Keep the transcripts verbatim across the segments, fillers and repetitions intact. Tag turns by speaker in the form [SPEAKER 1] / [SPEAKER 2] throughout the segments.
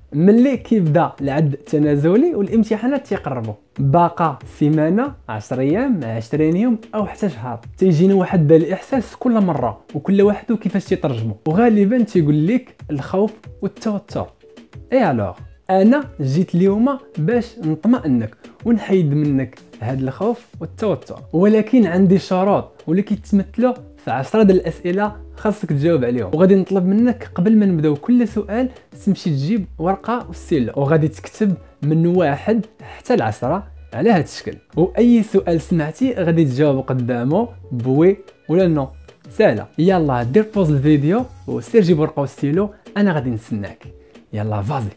[SPEAKER 1] ملي كيبدا العد التنازلي والامتحانات تيقربوا، باقا سيمانه، عشرة ايام، عشرين يوم او حتى شهر، تيجينا واحد الاحساس كل مره وكل واحد كيفاش تيترجمو، وغالبا تيقول لك الخوف والتوتر. اي الوغ انا جيت اليوم باش نطمئنك ونحيد منك هذا الخوف والتوتر، ولكن عندي شروط واللي كيتمثلوا في عشرة ديال الاسئله خاصك تجاوب عليهم. وغادي نطلب منك قبل ما نبداو كل سؤال تمشي تجيب ورقه وستيلو وغادي تكتب من واحد حتى لعشرة على هذا الشكل، واي سؤال سمعتي غادي تجاوب قدامه بوي ولا نو. سهله. يلا دير بوز الفيديو وسير جيب ورقه وستيلو، انا غادي نستناك. يلا فازي.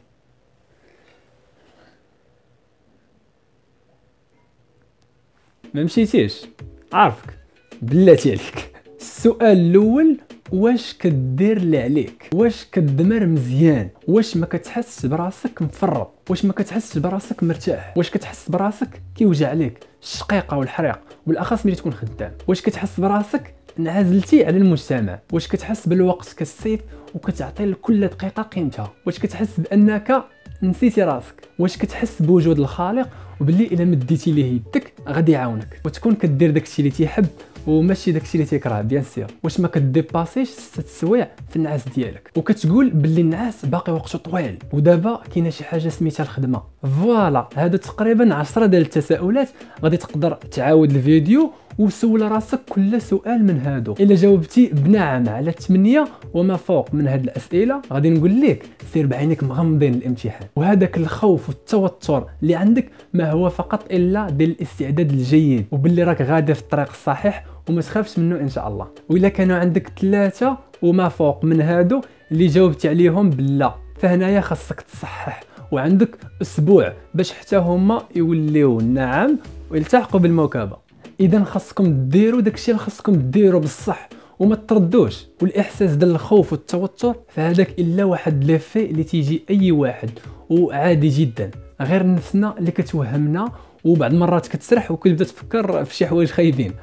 [SPEAKER 1] ما مشيتيش؟ عارفك بلاتي عليك. السؤال الاول، واش كدير اللي عليك؟ واش كدمر مزيان؟ واش ما كتحسش براسك مفرط؟ واش ما كتحسش براسك مرتاح؟ واش كتحس براسك كيوجع عليك الشقيقه والحريق، بالاخص ملي تكون خدام؟ واش كتحس براسك انعزلتي على المجتمع؟ واش كتحس بالوقت كالسيف وكتعطي لكل دقيقه قيمتها؟ واش كتحس بانك نسيتي راسك؟ واش كتحس بوجود الخالق وباللي الا مديتي ليه يدك غادي يعاونك وتكون كدير داكشي اللي تيحب وماشي داكشي اللي تيكره؟ بيان سير. واش ما كديباسيش ستة سوايع في النعاس ديالك وكتقول باللي النعاس باقي وقته طويل ودابا كاينه شي حاجه سميتها الخدمه؟ فوالا، هادو تقريبا عشرة ديال التساؤلات غادي تقدر تعاود الفيديو وسول راسك كل سؤال من هادو. الا جاوبتي بنعم على ثمانية وما فوق من هاد الاسئله غادي نقول لك سير بعينيك مغمضين الامتحان، وهذاك الخوف والتوتر اللي عندك ما هو فقط الا ديال الاستعداد الجيد وباللي راك غادي في الطريق الصحيح وما تخافش منه ان شاء الله. والا كانوا عندك ثلاثه وما فوق من هادو اللي جاوبتي عليهم بلا، فهنايا خاصك تصحح وعندك اسبوع باش حتى هما يوليو نعم ويلتحقوا بالمواكبه. اذا خاصكم ديروا داكشي اللي خاصكم ديروا بصح وما تردوش. والاحساس ديال الخوف والتوتر فهذاك الا واحد ليفي اللي تيجي اي واحد وعادي جدا، غير نفسنا اللي كتوهمنا وبعض المرات كتسرح وكتبدا تفكر في شي حوايج خايبين،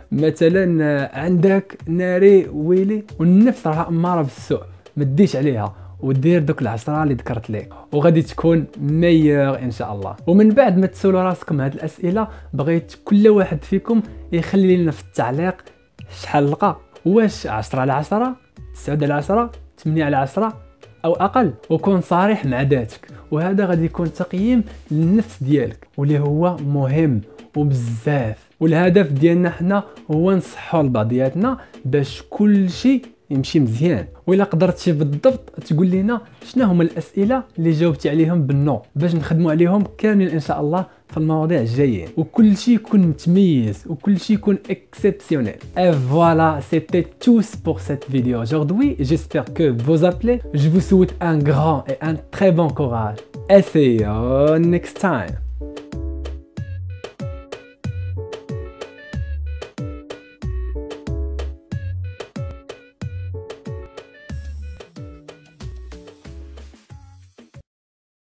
[SPEAKER 1] مثلا عندك ناري ويلي، والنفس راه اماره بالسوء، ما تديش عليها ودير دوك العشرة اللي ذكرت لك وغادي تكون ميور ان شاء الله. ومن بعد ما تسولوا راسكم هاد الاسئله بغيت كل واحد فيكم يخلي لنا في التعليق شحال لقى، واش عشرة على عشرة، تسعة على عشرة، ثمانية على عشرة او اقل، وكون صريح مع ذاتك. وهذا غادي يكون تقييم للنفس ديالك واللي هو مهم وبزاف. والهدف ديالنا حنا هو نصحوا لبعضياتنا باش كل شيء يمشي مزيان. وإلا قدرتي بالضبط تقول لنا شنو هما الاسئله اللي جاوبتي عليهم بالنو باش نخدموا عليهم كاملين ان شاء الله في المواضيع الجايين، وكل شيء يكون متميز وكل شيء يكون اكسبسيونيل. Et voilà, c'était tout pour cette vidéo aujourd'hui. J'espère que vous appelez. Je vous souhaite un grand et un très bon courage. Et see you next time.